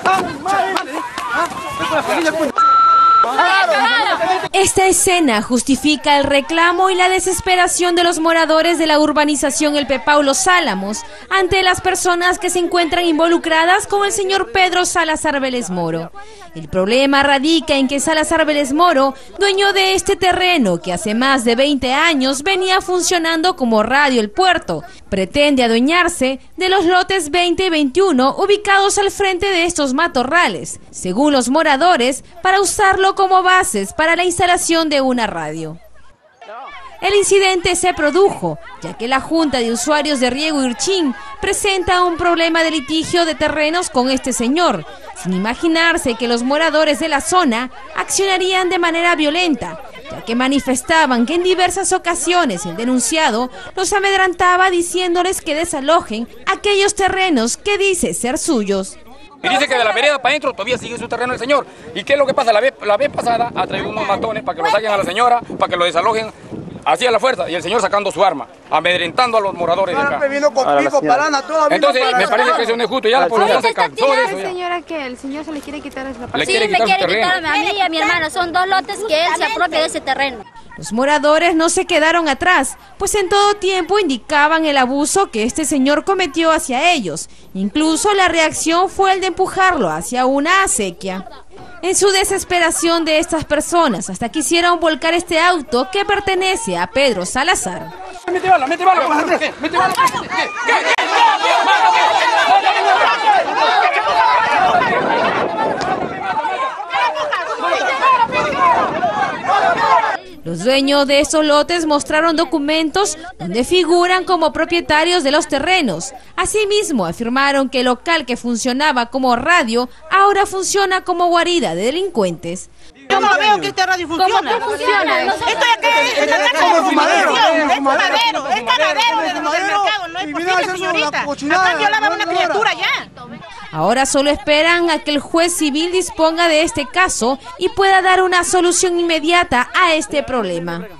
Esta escena justifica el reclamo y la desesperación de los moradores de la urbanización El Pepao Los Álamos ante las personas que se encuentran involucradas con el señor Pedro Salazar Vélez Moro. El problema radica en que Salazar Vélez Moro, dueño de este terreno que hace más de 20 años venía funcionando como Radio El Puerto, pretende adueñarse de los lotes 20 y 21 ubicados al frente de estos matorrales, según los moradores, para usarlo como bases para la instalación de una radio. El incidente se produjo, ya que la Junta de Usuarios de Riego Urchín presenta un problema de litigio de terrenos con este señor, sin imaginarse que los moradores de la zona accionarían de manera violenta, ya que manifestaban que en diversas ocasiones el denunciado los amedrantaba diciéndoles que desalojen aquellos terrenos que dice ser suyos. Y dice que de la vereda para adentro todavía sigue su terreno el señor. ¿Y qué es lo que pasa? La vez pasada ha traído unos matones para que lo saquen a la señora, para que lo desalojen así a la fuerza. Y el señor sacando su arma, amedrentando a los moradores de acá. Entonces me parece que eso no es justo. Ya la población se cansó de eso. Señora, que el señor se le quiere quitar esa parte. Sí, me quiere quitar a mí y a mi hermano. Son 2 lotes que él se apropia de ese terreno. Los moradores no se quedaron atrás, pues en todo tiempo indicaban el abuso que este señor cometió hacia ellos. Incluso la reacción fue el de empujarlo hacia una acequia. En su desesperación de estas personas, hasta quisieron volcar este auto que pertenece a Pedro Salazar. ¡Mete bala! ¡Mete bala! ¡Mete bala! Los dueños de estos lotes mostraron documentos donde figuran como propietarios de los terrenos. Asimismo, afirmaron que el local que funcionaba como radio ahora funciona como guarida de delincuentes. Yo no veo que este radio funciona. ¿Cómo funciona? Estoy acá como fumadero. Es fumadero desde el mercado. No es posible, señorita. Acá violaba a una criatura ya. Ahora solo esperan a que el juez civil disponga de este caso y pueda dar una solución inmediata a este problema.